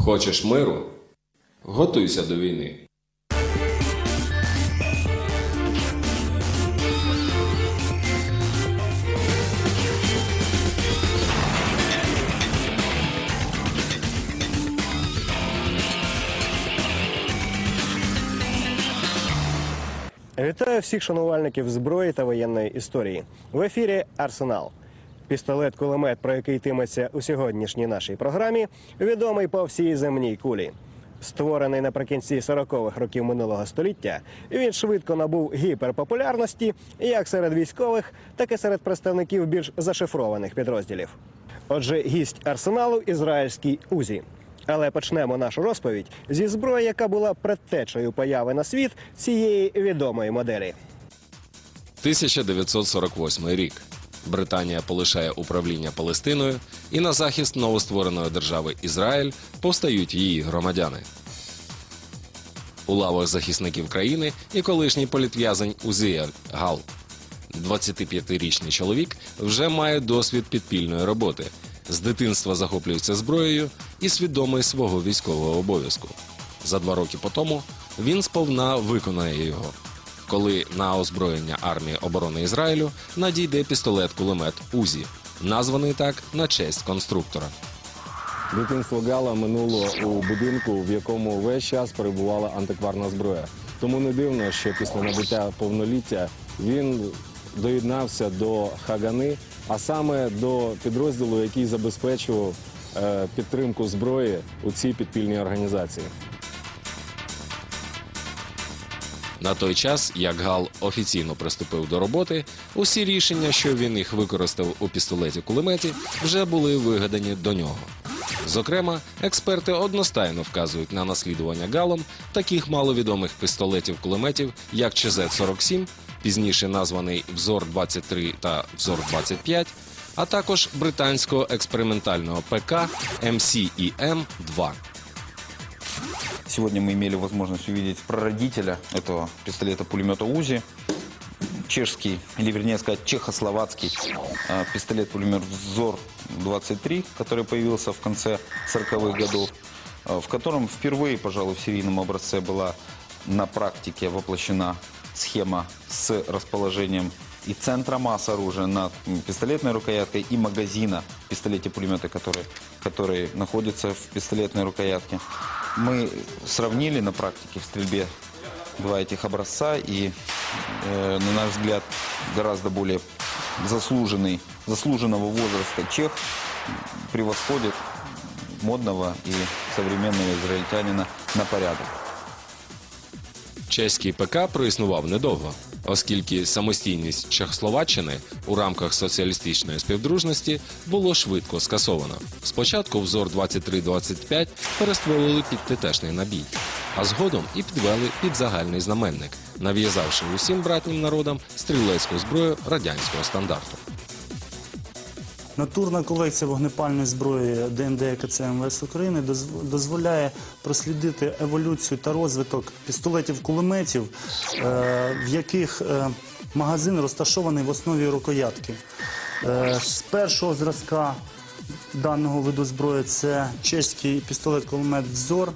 Хочеш миру? Готуйся до війни. Вітаю всіх шанувальників зброї та воєнної історії. В ефірі «Арсенал». Пістолет-кулемет, про який йтиметься у сьогоднішній нашій програмі, відомий по всій земній кулі. Створений наприкінці 40-х років минулого століття, він швидко набув гіперпопулярності як серед військових, так і серед представників більш зашифрованих підрозділів. Отже, гість «Арсеналу» – ізраїльський УЗІ. Але почнемо нашу розповідь зі зброї, яка була предтечею появи на світ цієї відомої моделі. 1948 рік. Британія полишає управління Палестиною, і на захист новоствореної держави Ізраїль повстають її громадяни. У лавах захисників країни і колишній політв'язень Узіель Гал. 25-річний чоловік вже має досвід підпільної роботи. З дитинства захоплюється зброєю і свідомий свого військового обов'язку. За 2 роки по тому він сповна виконає його, коли на озброєння армії оборони Ізраїлю надійде пістолет-кулемет УЗІ, названий так на честь конструктора. Дитинство Гала минуло у будинку, в якому весь час перебувала антикварна зброя. Тому не дивно, що після набуття повноліття він доєднався до Хагани, а саме до підрозділу, який забезпечував підтримку зброї у цій підпільній організації. На той час, як Гал офіційно приступив до роботи, усі рішення, що він їх використав у пістолеті-кулеметі, вже були вигадані до нього. Зокрема, експерти одностайно вказують на наслідування Галом таких маловідомих пістолетів-кулеметів, як ЧЗ-47, пізніше названий Взор-23 та Взор-25, а також британського експериментального ПК МСІМ-2. Сегодня мы имели возможность увидеть прародителя этого пистолета-пулемета УЗИ, чешский, или вернее сказать, чехословацкий пистолет-пулемет Взор-23, который появился в конце 40-х годов, в котором впервые, пожалуй, в серийном образце была на практике воплощена схема с расположением и центра массы оружия над пистолетной рукояткой, и магазина в пистолете-пулемете, который находится в пистолетной рукоятке. Мы сравнили на практике в стрельбе 2 этих образца, и, на наш взгляд, гораздо более заслуженного возраста чех превосходит модного и современного израильтянина на порядок. Чеський ПК проіснував недовго, оскільки самостійність Чехословаччини у рамках соціалістичної співдружності було швидко скасовано. Спочатку Взор-23-25 перестворили під ТТшний набій, а згодом і підвели під загальний знаменник, нав'язавши усім братнім народам стрілецьку зброю радянського стандарту. Натурна колекція вогнепальної зброї ДНД КЦ МВС України дозволяє прослідити еволюцію та розвиток пістолетів-кулеметів, в яких магазин розташований в основі рукоятки. З першого зразка даного виду зброї це чеський пістолет-кулемет «Взор»,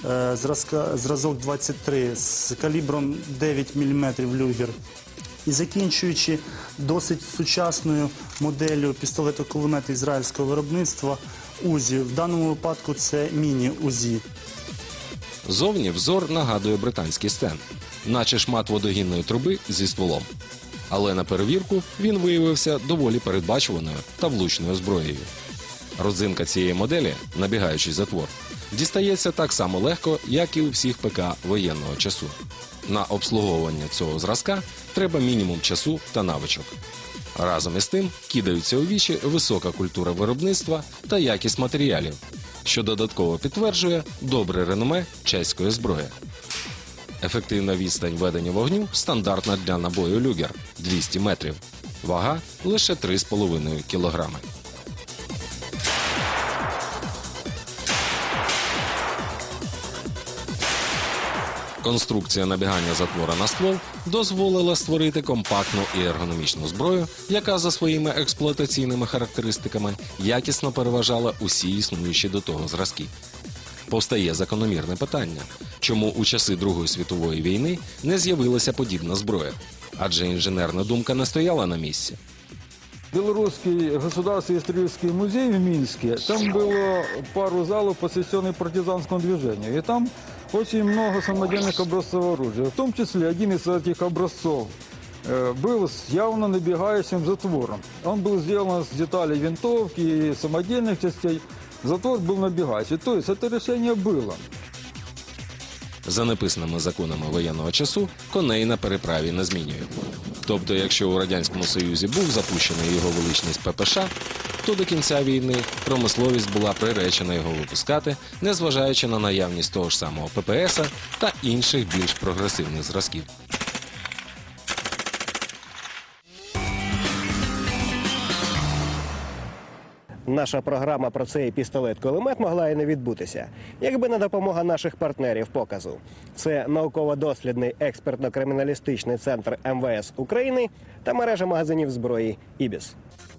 зразок 23 з калібром 9 мм люгер. І закінчуючи досить сучасною моделлю пістолету-кулемета ізраїльського виробництва УЗІ. В даному випадку це міні-УЗІ. Зовні Взор нагадує британський стен, наче шмат водогінної труби зі стволом. Але на перевірку він виявився доволі передбачуваною та влучною зброєю. Родзинка цієї моделі, набігаючий затвор, дістається так само легко, як і у всіх ПК воєнного часу. На обслуговування цього зразка треба мінімум часу та навичок. Разом із тим кидаються у вічі висока культура виробництва та якість матеріалів, що додатково підтверджує добре реноме чеської зброї. Ефективна відстань ведення вогню стандартна для набою люгер – 200 метрів. Вага – лише 3,5 кілограми. Конструкція набігання затвора на ствол дозволила створити компактну і ергономічну зброю, яка за своїми експлуатаційними характеристиками якісно переважала усі існуючі до того зразки. Повстає закономірне питання – чому у часи Другої світової війни не з'явилася подібна зброя? Адже інженерна думка не стояла на місці. Белорусский государственный исторический музей в Минске, там было пару залов, посвященных партизанскому движению. И там очень много самодельных образцов оружия. В том числе один из этих образцов был с явно набегающим затвором. Он был сделан из деталей винтовки и самодельных частей. Затвор был набегающий. То есть это решение было. За неписаними законами воєнного часу коней на переправі не змінює. Тобто, якщо у Радянському Союзі був запущений його величність ППШ, то до кінця війни промисловість була приречена його випускати, незважаючи на наявність того ж самого ППС та інших більш прогресивних зразків. Наша програма про цей пістолет-кулемет могла і не відбутися, якби не допомога наших партнерів показу. Це науково-дослідний експертно-криміналістичний центр МВС України та мережа магазинів зброї «Ібіс».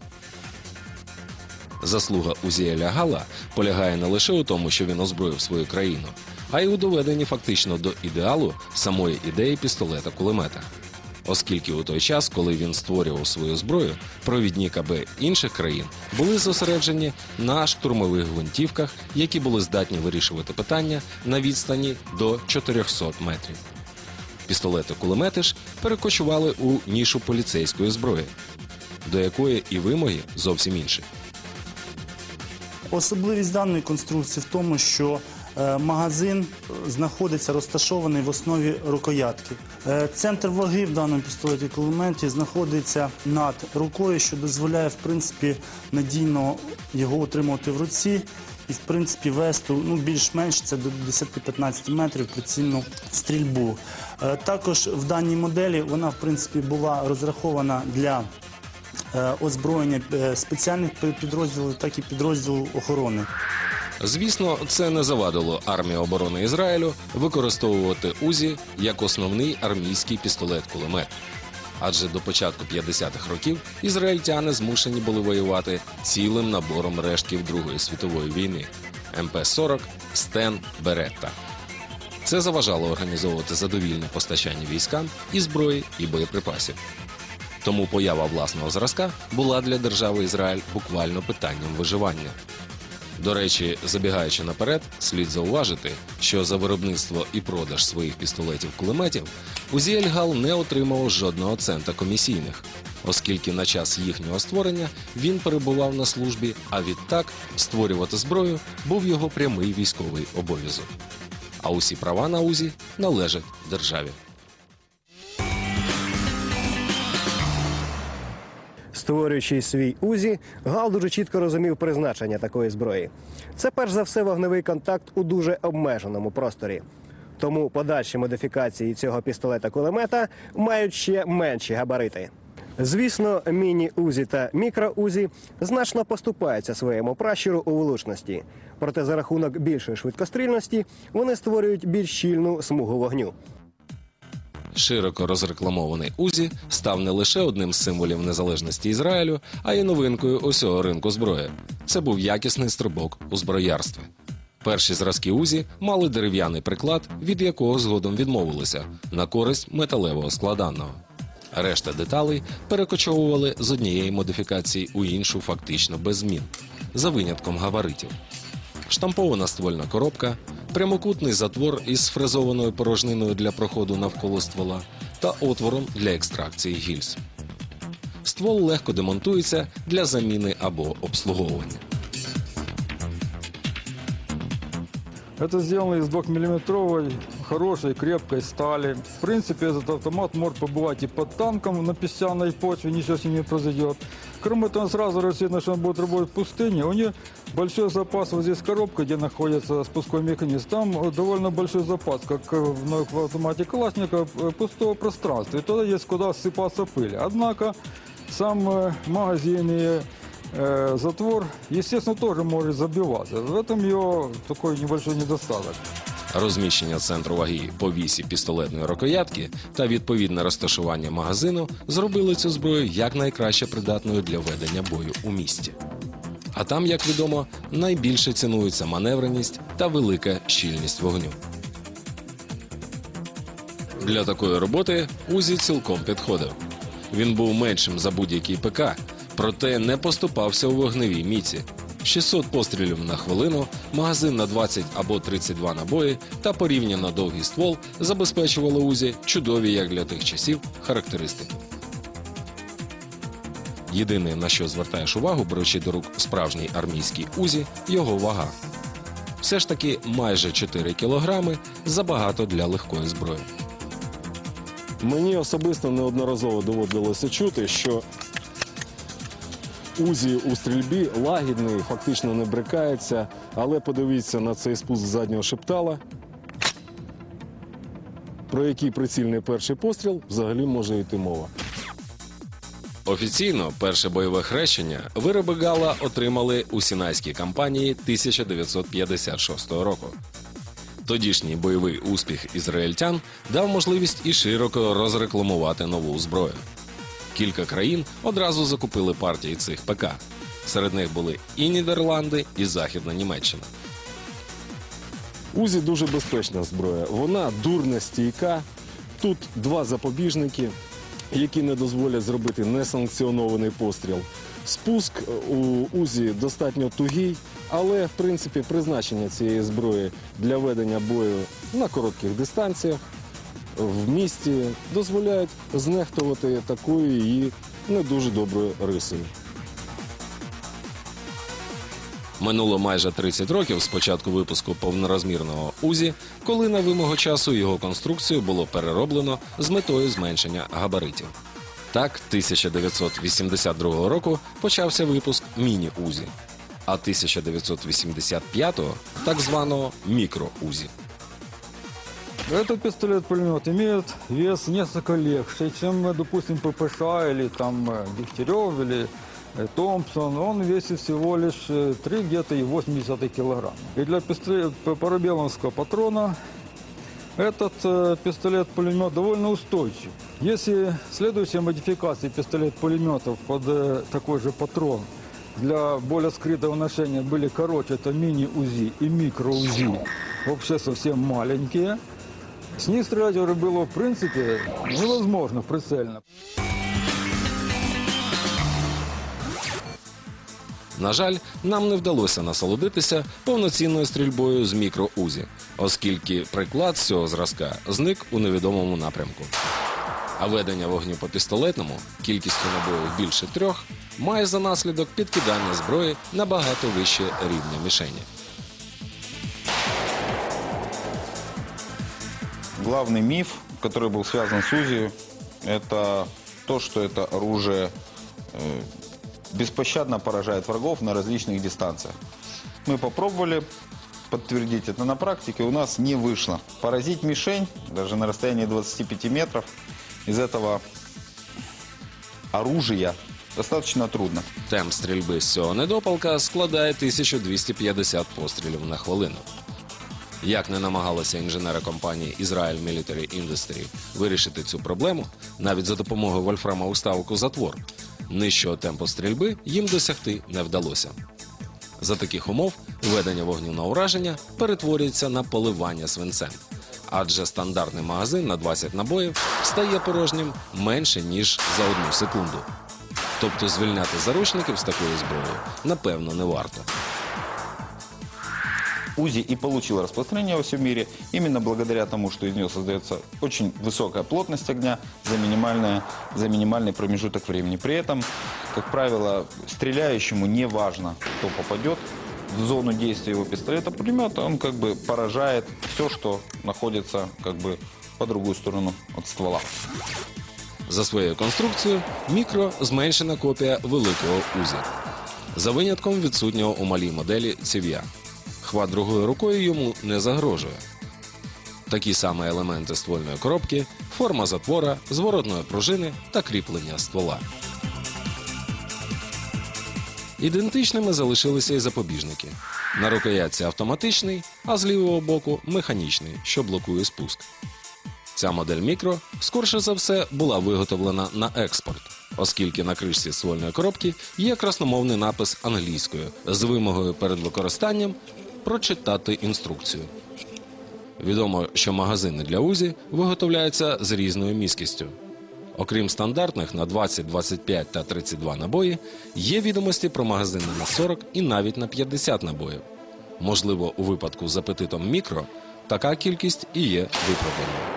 Заслуга Узіеля Гала полягає не лише у тому, що він озброїв свою країну, а й у доведенні фактично до ідеалу самої ідеї пістолета-кулемета. Оскільки у той час, коли він створював свою зброю, провідні КБ інших країн були зосереджені на штурмових гвинтівках, які були здатні вирішувати питання на відстані до 400 метрів. Пістолети-кулемети ж перекочували у нішу поліцейської зброї, до якої і вимоги зовсім інші. Особливість даної конструкції в тому, що магазин знаходиться розташований в основі рукоятки. Центр ваги в даному пістолеті-кулеметі знаходиться над рукою, що дозволяє, в принципі, надійно його утримувати в руці і, в принципі, вести, більш-менш це до 10-15 метрів прицільну стрільбу. Також в даній моделі вона, в принципі, була розрахована для озброєння спеціальних підрозділів, так і підрозділів охорони. Звісно, це не завадило армії оборони Ізраїлю використовувати УЗІ як основний армійський пістолет-кулемет. Адже до початку 50-х років ізраїльтяни змушені були воювати цілим набором рештків Другої світової війни – МП-40, Стен, Беретта. Це заважало організовувати задовільне постачання військам і зброї, і боєприпасів. Тому поява власного зразка була для держави Ізраїль буквально питанням виживання. До речі, забігаючи наперед, слід зауважити, що за виробництво і продаж своїх пістолетів-кулеметів Узіель Гал не отримав жодного цента комісійних, оскільки на час їхнього створення він перебував на службі, а відтак створювати зброю був його прямий військовий обов'язок. А усі права на УЗІ належать державі. Створюючи свій УЗІ, Гал дуже чітко розумів призначення такої зброї. Це перш за все вогневий контакт у дуже обмеженому просторі. Тому подальші модифікації цього пістолета-кулемета мають ще менші габарити. Звісно, міні-УЗІ та мікро-УЗІ значно поступаються своєму пращуру у влучності. Проте за рахунок більшої швидкострільності вони створюють більш щільну смугу вогню. Широко розрекламований УЗІ став не лише одним з символів незалежності Ізраїлю, а й новинкою усього ринку зброї. Це був якісний стрибок у зброярстві. Перші зразки УЗІ мали дерев'яний приклад, від якого згодом відмовилися, на користь металевого складаного. Решта деталей перекочовували з однієї модифікації у іншу фактично без змін, за винятком габаритів. Штампована ствольна коробка, прямокутний затвор із фрезованою порожниною для проходу навколо ствола та отвором для екстракції гільз. Ствол легко демонтується для заміни або обслуговування. Это сделано из 2-миллиметровой хорошей крепкой стали. В принципе, этот автомат может побывать и под танком на песчаной почве, ничего с ним не произойдет. Кроме того, сразу рассчитано, что он будет работать в пустыне. У нее большой запас, вот здесь коробка, где находится спусковой механизм. Там довольно большой запас, как в автомате Калашникова, пустого пространства. И туда есть куда ссыпаться пыль. Однако сам магазин и затвор, естественно, тоже может забиваться. В этом ее такой небольшой недостаток. Розміщення центру ваги по вісі пістолетної рукоятки та відповідне розташування магазину зробили цю зброю якнайкраще придатною для ведення бою у місті. А там, як відомо, найбільше цінується маневреність та велика щільність вогню. Для такої роботи УЗІ цілком підходив. Він був меншим за будь-який ПК, проте не поступався у вогневій міці. 600 пострілів на хвилину, магазин на 20 або 32 набої та порівняно довгий ствол забезпечували УЗІ чудові, як для тих часів, характеристики. Єдине, на що звертаєш увагу, беручи до рук справжній армійський УЗІ – його вага. Все ж таки майже 4 кілограми забагато для легкої зброї. Мені особисто неодноразово доводилося чути, що УЗІ у стрільбі лагідний, фактично не брикається, але подивіться на цей спуск заднього шептала, про який прицільний перший постріл взагалі може йти мова. Офіційно перше бойове хрещення вироби Гала отримали у Сінайській кампанії 1956 року. Тодішній бойовий успіх ізраїльтян дав можливість і широко розрекламувати нову зброю. Кілька країн одразу закупили партії цих ПК. Серед них були і Нідерланди, і Західна Німеччина. УЗІ дуже безпечна зброя. Вона дурно стійка. Тут два запобіжники, які не дозволять зробити несанкціонований постріл. Спуск у УЗІ достатньо тугий, але, в принципі, призначення цієї зброї для ведення бою на коротких дистанціях в місті дозволяють знехтувати такою її не дуже доброю рисою. Минуло майже 30 років з початку випуску повнорозмірного УЗІ, коли на вимогу часу його конструкцію було перероблено з метою зменшення габаритів. Так, 1982 року почався випуск міні-УЗІ, а 1985-го – так званого мікро-УЗІ. Этот пистолет-пулемет имеет вес несколько легче, чем, допустим, ППШ или там Дегтярев или Томпсон. Он весит всего лишь 3,8 килограмма. И для парабеллумского патрона этот пистолет-пулемет довольно устойчив. Если следующие модификации пистолет-пулеметов под такой же патрон для более скрытого ношения были короче, это мини-УЗИ и микро-УЗИ, вообще совсем маленькие, с них стрелять уже было, в принципе, невозможно прицельно. На жаль, нам не вдалося насолодитися повноцінною стрільбою з мікро-УЗІ, оскільки приклад з цього зразка зник у невідомому напрямку. А ведення вогню по пістолетному, кількістю набоїв більше 3, має за наслідок підкидання зброї набагато вище рівня мішені. Главный миф, который был связан с УЗИ, это то, что это оружие беспощадно поражает врагов на различных дистанциях. Мы попробовали подтвердить это на практике, у нас не вышло. Поразить мишень, даже на расстоянии 25 метров, из этого оружия достаточно трудно. Темп стрільби з цього недопалка складає 1250 пострілів на хвилину. Як не намагалися інженери компанії Israel Military Industry вирішити цю проблему, навіть за допомогою вольфрама уставок у затвор, нижчого темпу стрільби їм досягти не вдалося. За таких умов ведення вогню на ураження перетворюється на поливання свинцем, адже стандартний магазин на 20 набоїв стає порожнім менше, ніж за 1 секунду. Тобто звільняти заручників з такою зброєю, напевно, не варто. УЗИ и получил распространение во всем мире именно благодаря тому, что из него создается очень высокая плотность огня за минимальный промежуток времени. При этом, как правило, стреляющему не важно, кто попадет в зону действия его пистолета-пулемета, он как бы поражает все, что находится как бы по другую сторону от ствола. За своєю конструкцією мікро – зменшена копія великого УЗІ. За винятком відсутнього у малій моделі ців'я. Хват другою рукою йому не загрожує. Такі самі елементи ствольної коробки, форма затвора, зворотної пружини та кріплення ствола. Ідентичними залишилися і запобіжники. На рукоятці автоматичний, а з лівого боку механічний, що блокує спуск. Ця модель мікро, скорше за все, була виготовлена на експорт, оскільки на кришці ствольної коробки є красномовний напис англійською з вимогою перед використанням прочитати інструкцію. Відомо, що магазини для УЗІ виготовляються з різною міськістю. Окрім стандартних на 20, 25 та 32 набої, є відомості про магазини на 40 і навіть на 50 набоїв. Можливо, у випадку з апетитом мікро така кількість і є виправданою.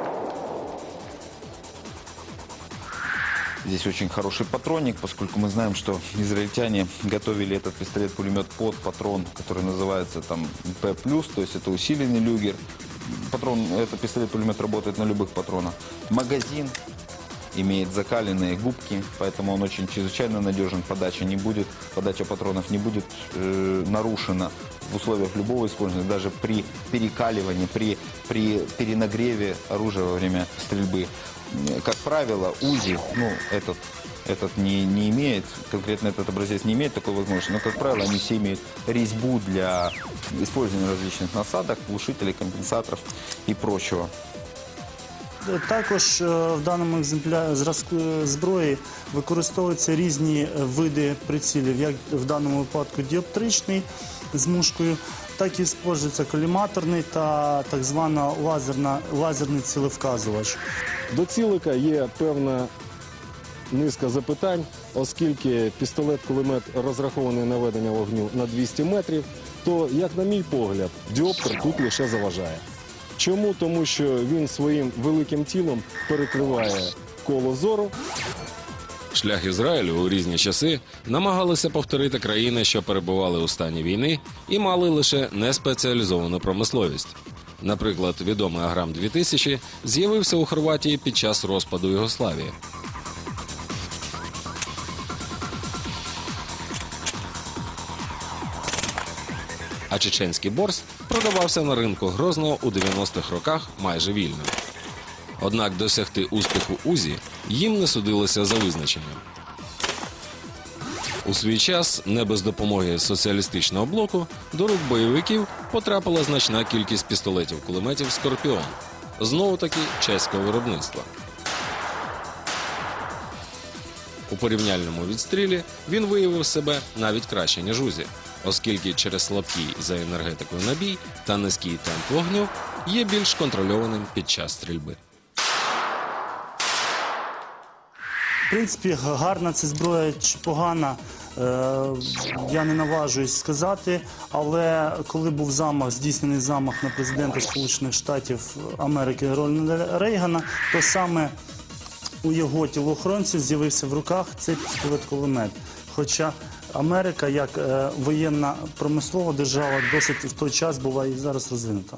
Здесь очень хороший патронник, поскольку мы знаем, что израильтяне готовили этот пистолет-пулемет под патрон, который называется там П+, то есть это усиленный люгер. Этот пистолет-пулемет работает на любых патронах. Магазин имеет закаленные губки, поэтому он очень чрезвычайно надежен. Подача патронов не будет нарушена в условиях любого использования, даже при перекаливании, при перенагреве оружия во время стрельбы. Как правило, УЗИ, этот не имеет, конкретно этот образец не имеет такой возможности, но, как правило, они все имеют резьбу для использования различных насадок, глушителей, компенсаторов и прочего. Також в даному екземплярі зразку зброї використовуються різні види прицілів, як в даному випадку діоптричний з мушкою, так і використовується коліматорний та так звана лазерний цілевказувач. До цілика є певна низка запитань, оскільки пістолет-кулемет розрахований на ведення вогню на 200 метрів, то, як на мій погляд, діоптер тут лише заважає. Чому? Тому що він своїм великим тілом перекриває коло зору. Шлях Ізраїлю у різні часи намагалися повторити країни, що перебували у стані війни і мали лише неспеціалізовану промисловість. Наприклад, відомий Аграм-2000 з'явився у Хорватії під час розпаду Югославії. А чеченський борс продавався на ринку Грозного у 90-х роках майже вільно. Однак досягти успіху УЗІ їм не судилося за визначенням. У свій час, не без допомоги соціалістичного блоку, до рук бойовиків потрапила значна кількість пістолетів-кулеметів «Скорпіон», знову-таки чеського виробництва. У порівняльному відстрілі він виявив себе навіть краще, ніж УЗІ, оскільки через слабкий за енергетикою набій та низький темп вогню є більш контрольованим під час стрільби. В принципі, гарна це зброя чи погана, я не наважуюсь сказати, але коли був здійснений замах на президента Сполучених Штатів Америки Рональда Рейгана, то саме у його тілоохоронців з'явився в руках цей пістолет-кулемет. Хоча Америка, як воєнна промислова держава, досить в той час була і зараз розвинута.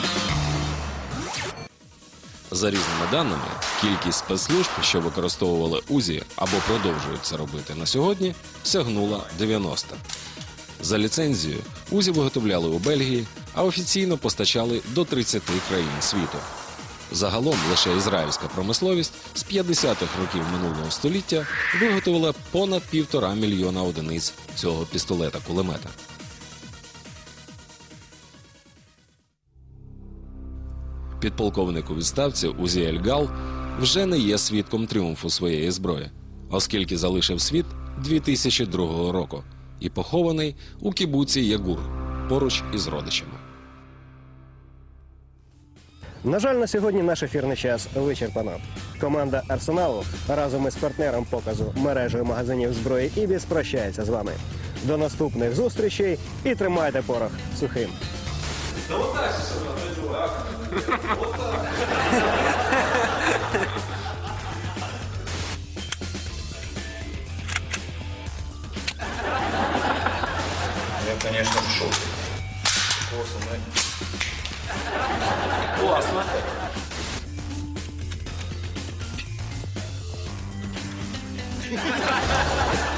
За різними даними, кількість спецслужб, що використовували УЗІ або продовжують це робити на сьогодні, сягнула 90. За ліцензією УЗІ виготовляли у Бельгії, а офіційно постачали до 30 країн світу. Загалом лише ізраїльська промисловість з 50-х років минулого століття виготовила понад 1,5 мільйона одиниць цього пістолета-кулемета. Підполковник у відставці Узіель Гал вже не є свідком тріумфу своєї зброї, оскільки залишив світ 2002 року і похований у кібуці Ягур поруч із родичами. На жаль, на сьогодні наш ефірний час вичерпано. Команда «Арсеналу» разом із партнером показу мережею магазинів зброї «Ібіс» прощається з вами. До наступних зустрічей і тримайте порох сухим. Я, конечно, в шоке. Класно! Классно.